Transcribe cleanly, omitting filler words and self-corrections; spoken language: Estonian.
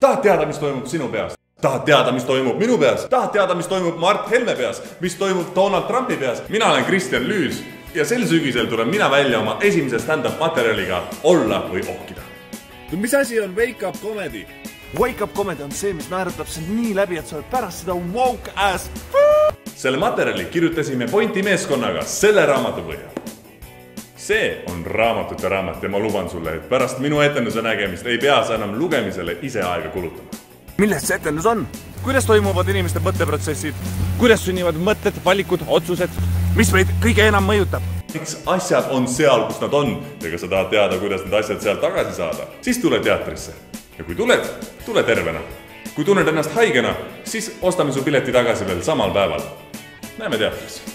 Tahad teada, mis toimub sinu peas? Tahad teada, mis toimub minu peas? Tahad teada, mis toimub Mart Helme peas? Mis toimub Donald Trumpi peas? Mina olen Kristjan Lüüs ja sel sügisel tulen mina välja oma esimese stand-up materjaliga Olla või ohkida. Mis asi on Wake Up Comedy? Wake Up Comedy on see, mis naerutab sind nii läbi, et sa oled pärast seda woke ass. Selle materjali kirjutasime Pointi meeskonnaga selle raamatu põhjal. See on raamatute raamat ja ma luban sulle, et pärast minu etenduse nägemist ei pea sa enam lugemisele ise aega kulutama. Millest see etendus on? Kuidas toimuvad inimeste mõtteprotsessid? Kuidas sünnivad mõtted, valikud, otsused? Mis meid kõige enam mõjutab? Miks asjad on seal, kus nad on ja kui sa tahad teada, kuidas need asjad seal tagasi saada, siis tule teatrisse. Ja kui tuled, tule tervena. Kui tunned ennast haigena, siis ostame su pileti tagasi veel samal päeval. Näeme teatris.